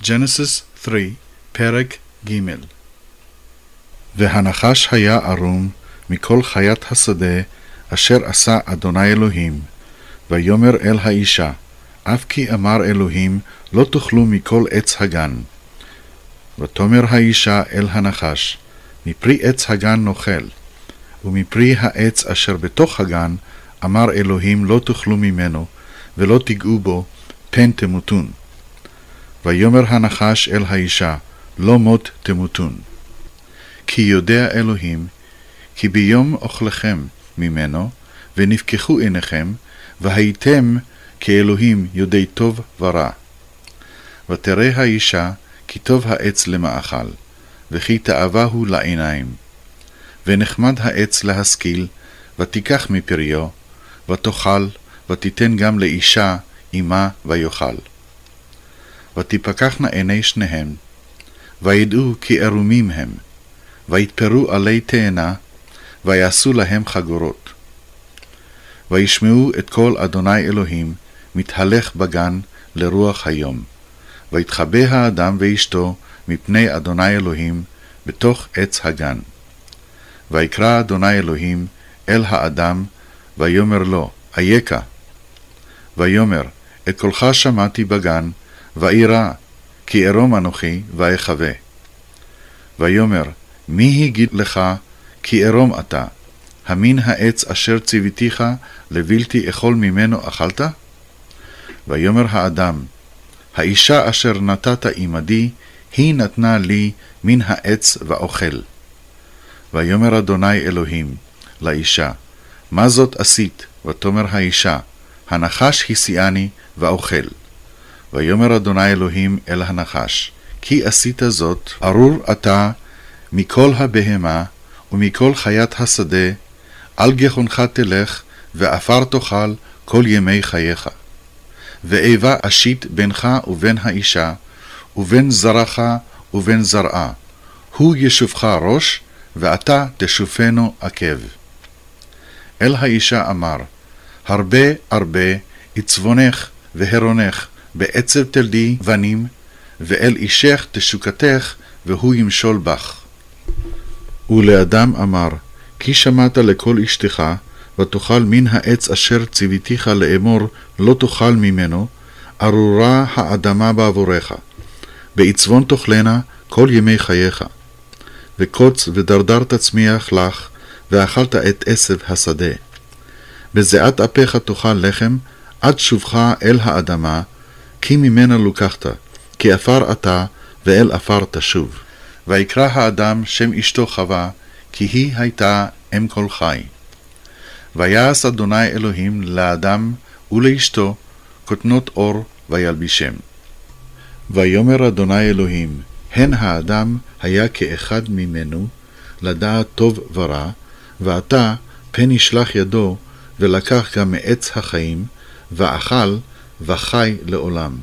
Genesis 3, פרק ג'. והנחש היה ערום מכל חיית השדה אשר עשה אדוני אלוהים, ויאמר אל האישה, אף כי אמר אלוהים, לא תאכלו מכל עץ הגן. ותאמר האישה אל הנחש, מפרי עץ הגן נאכל, ומפרי העץ אשר בתוך הגן, אמר אלוהים, לא תאכלו ממנו, ולא תיגעו בו, פן תמותון. ויאמר הנחש אל האישה, לא מות תמותון. כי יודע אלוהים, כי ביום אוכלכם ממנו, ונפקחו עיניכם, והייתם כאלוהים יודעי טוב ורע. ותראה האישה, כי טוב העץ למאכל, וכי תאווה הוא לעיניים. ונחמד העץ להשכיל, ותיקח מפריו, ותאכל, ותיתן גם לאישה עמה ויאכל. ותפקחנה עיני שניהם, וידעו כי ערומים הם, ויתפרו עלי תאנה, ויעשו להם חגורות. וישמעו את קול אדוני אלוהים, מתהלך בגן לרוח היום. ויתחבא האדם ואשתו מפני אדוני אלוהים בתוך עץ הגן. ויקרא אדוני אלוהים אל האדם, ויאמר לו, אייכה? ויאמר, את קולך שמעתי בגן, ואירא, כי ערום אנוכי ואחווה. ויאמר, מי הגיד לך, כי ערום אתה? המין העץ אשר ציוויתיך לבלתי אכול ממנו אכלת? ויאמר האדם, האישה אשר נתת עמדי, היא נתנה לי מן העץ ואוכל. ויאמר אדוני אלוהים לאישה, מה זאת עשית? ותאמר האישה, הנחש הסיעני ואוכל. ויאמר אדוני אלוהים אל הנחש, כי עשית זאת, ארור אתה מכל הבהמה ומכל חיית השדה, על גחונך תלך, ואפר תאכל כל ימי חייך. ואיבה אשית בינך ובין האישה, ובין זרעך ובין זרעה. הוא ישופך ראש, ואתה תשופנו עקב. אל האישה אמר, הרבה הרבה יצבונך והרונך, בעצב תלדי בנים, ואל אישך תשוקתך, והוא ימשול בך. ולאדם אמר, כי שמעת לכל אשתך, ותאכל מן העץ אשר ציוויתיך לאמור, לא תאכל ממנו, ארורה האדמה בעבורך. בעצבון תאכלנה כל ימי חייך. וקוץ ודרדר תצמיח לך, ואכלת את עשב השדה. בזיעת אפיך תאכל לחם, עד שובך אל האדמה, כי ממנה לוקחת, כי עפר אתה, ואל עפר תשוב. ויקרא האדם שם אשתו חווה, כי היא הייתה אם כל חי. ויעש אדוני אלוהים לאדם ולאשתו כותנות אור וילבישם. ויאמר אדוני אלוהים, הן האדם היה כאחד ממנו, לדעת טוב ורע, ועתה פן ישלח ידו, ולקח גם מעץ החיים, ואכל וחי לעולם.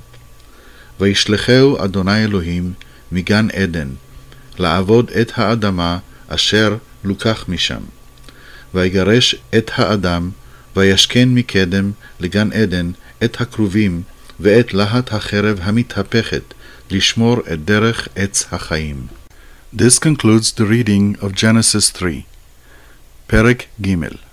וישלחהו אדוני אלוהים מגן עדן, לעבוד את האדמה אשר לוקח משם. ויגרש את האדם, וישכן מקדם לגן עדן את הכרובים, ואת להט החרב המתהפכת, לשמור את דרך עץ החיים. This concludes the reading of Genesis 3. פרק ג'.